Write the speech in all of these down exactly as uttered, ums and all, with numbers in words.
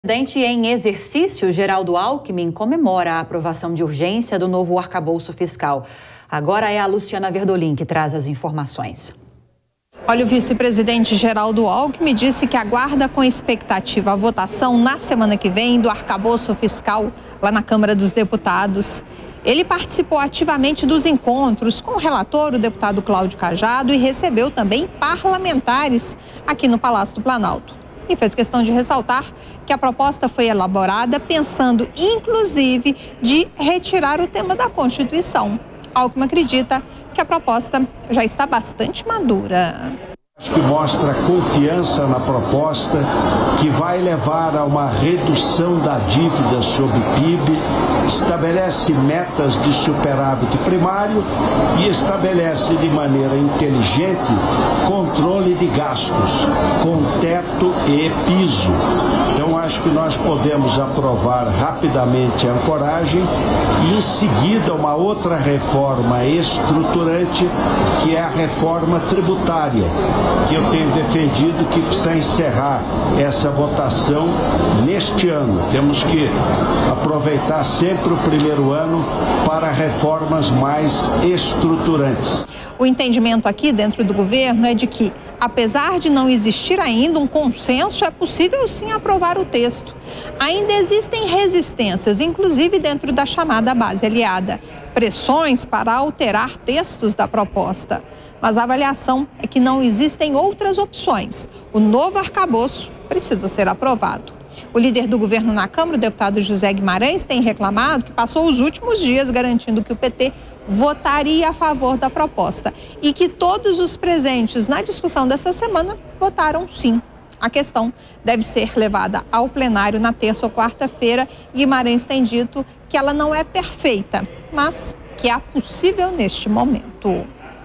O presidente em exercício, Geraldo Alckmin, comemora a aprovação de urgência do novo arcabouço fiscal. Agora é a Luciana Verdolim que traz as informações. Olha, o vice-presidente Geraldo Alckmin disse que aguarda com expectativa a votação na semana que vem do arcabouço fiscal lá na Câmara dos Deputados. Ele participou ativamente dos encontros com o relator, o deputado Cláudio Cajado, e recebeu também parlamentares aqui no Palácio do Planalto. E fez questão de ressaltar que a proposta foi elaborada pensando, inclusive, de retirar o tema da Constituição. Alckmin acredita que a proposta já está bastante madura. Acho que mostra confiança na proposta, que vai levar a uma redução da dívida sobre P I B, estabelece metas de superávit primário e estabelece de maneira inteligente controle de gastos, com teto e piso. Então, acho que nós podemos aprovar rapidamente a ancoragem e, em seguida, uma outra reforma estruturante, que é a reforma tributária, que eu tenho defendido que precisa encerrar essa votação neste ano. Temos que aproveitar sempre o primeiro ano para reformas mais estruturantes. O entendimento aqui dentro do governo é de que, apesar de não existir ainda um consenso, é possível sim aprovar o texto. Ainda existem resistências, inclusive dentro da chamada base aliada, pressões para alterar textos da proposta. Mas a avaliação é que não existem outras opções. O novo arcabouço precisa ser aprovado. O líder do governo na Câmara, o deputado José Guimarães, tem reclamado que passou os últimos dias garantindo que o P T votaria a favor da proposta e que todos os presentes na discussão dessa semana votaram sim. A questão deve ser levada ao plenário na terça ou quarta-feira. Guimarães tem dito que ela não é perfeita, mas que é possível neste momento.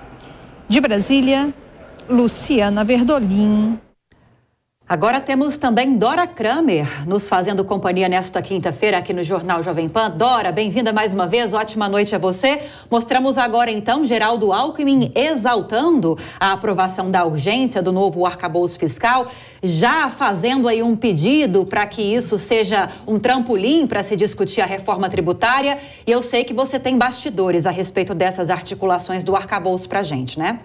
De Brasília, Luciana Verdolim. Agora temos também Dora Kramer nos fazendo companhia nesta quinta-feira aqui no Jornal Jovem Pan. Dora, bem-vinda mais uma vez, ótima noite a você. Mostramos agora então Geraldo Alckmin exaltando a aprovação da urgência do novo arcabouço fiscal, já fazendo aí um pedido para que isso seja um trampolim para se discutir a reforma tributária. E eu sei que você tem bastidores a respeito dessas articulações do arcabouço para a gente, né?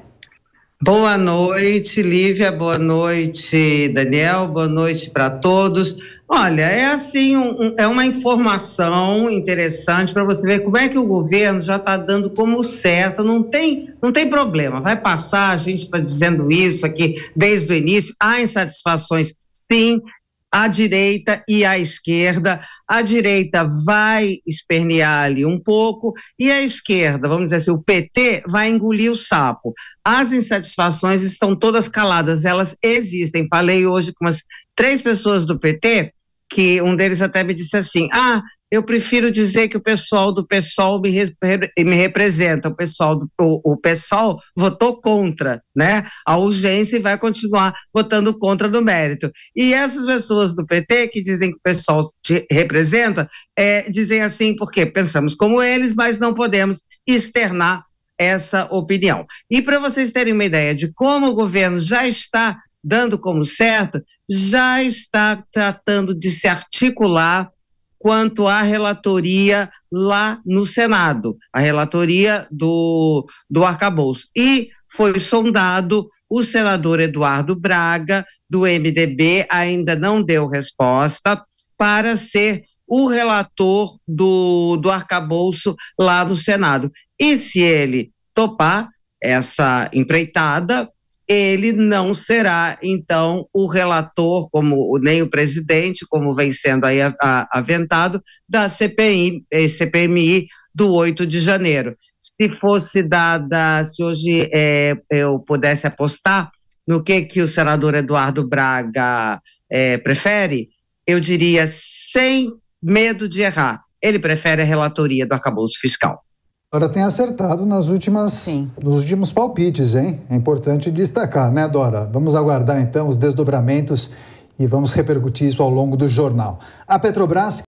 Boa noite, Lívia, boa noite, Daniel, boa noite para todos. Olha, é assim, um, é uma informação interessante para você ver como é que o governo já está dando como certo, não tem, não tem problema, vai passar, a gente está dizendo isso aqui desde o início, há insatisfações, sim, à direita e à esquerda. A direita vai espernear ali um pouco e a esquerda, vamos dizer assim, o P T vai engolir o sapo. As insatisfações estão todas caladas, elas existem. Falei hoje com umas três pessoas do P T, que um deles até me disse assim, ah, eu prefiro dizer que o pessoal do PSOL me, me representa, o pessoal do o, o PSOL votou contra, né, a urgência e vai continuar votando contra no mérito. E essas pessoas do P T que dizem que o PSOL te representa, é, dizem assim, porque pensamos como eles, mas não podemos externar essa opinião. E para vocês terem uma ideia de como o governo já está dando como certo, já está tratando de se articular quanto à relatoria lá no Senado, a relatoria do, do arcabouço. E foi sondado o senador Eduardo Braga, do M D B, ainda não deu resposta, para ser o relator do, do arcabouço lá no Senado. E se ele topar essa empreitada, ele não será, então, o relator, como nem o presidente, como vem sendo aí a, a, aventado, da C P I, C P M I do oito de janeiro. Se fosse dada, se hoje é, eu pudesse apostar no que, que o senador Eduardo Braga é, prefere, eu diria, sem medo de errar, ele prefere a relatoria do arcabouço fiscal. Dora tem acertado nas últimas, nos últimos palpites, hein? É importante destacar, né, Dora? Vamos aguardar, então, os desdobramentos e vamos repercutir isso ao longo do jornal. A Petrobras